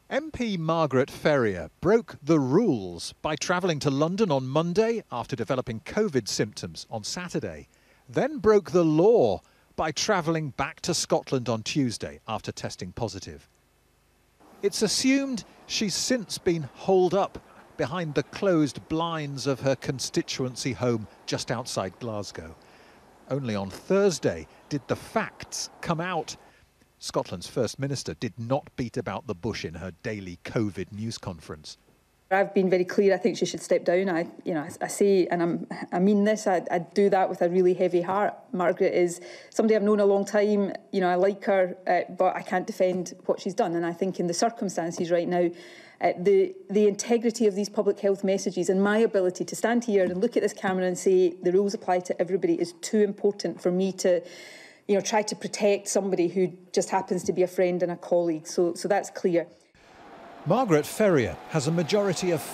MP Margaret Ferrier broke the rules by travelling to London on Monday after developing COVID symptoms on Saturday, then broke the law by travelling back to Scotland on Tuesday after testing positive. It's assumed she's since been holed up behind the closed blinds of her constituency home just outside Glasgow. Only on Thursday did the facts come out. Scotland's First Minister did not beat about the bush in her daily COVID news conference. I've been very clear. I think she should step down. I say, and I mean this. I do that with a really heavy heart. Margaret is somebody I've known a long time. I like her, but I can't defend what she's done. And I think in the circumstances right now, the integrity of these public health messages and my ability to stand here and look at this camera and say the rules apply to everybody is too important for me to, try to protect somebody who just happens to be a friend and a colleague. So that's clear. Margaret Ferrier has a majority of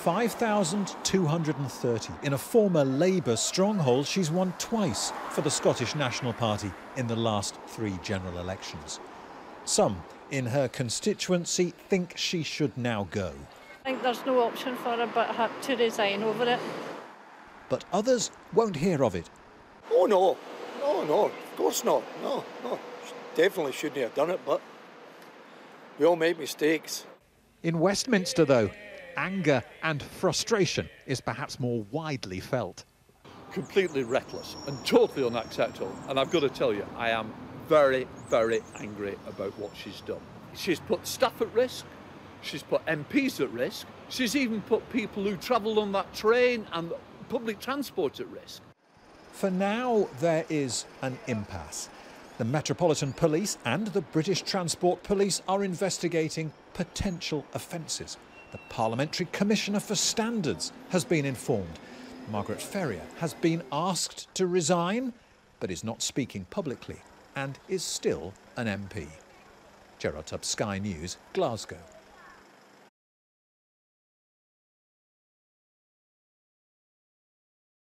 5,230. In a former Labour stronghold, she's won twice for the Scottish National Party in the last 3 general elections. Some in her constituency think she should now go. I think there's no option for her but her to resign over it. But others won't hear of it. Oh no, of course not. No, definitely shouldn't have done it, but we all make mistakes. In Westminster, though, anger and frustration is perhaps more widely felt. Completely reckless and totally unacceptable. And I've got to tell you, I am very, very angry about what she's done. She's put staff at risk. She's put MPs at risk. She's even put people who travel on that train and public transport at risk. For now, there is an impasse. The Metropolitan Police and the British Transport Police are investigating potential offences. The Parliamentary Commissioner for Standards has been informed. Margaret Ferrier has been asked to resign, but is not speaking publicly and is still an MP. Gerard Tubbs, Sky News, Glasgow.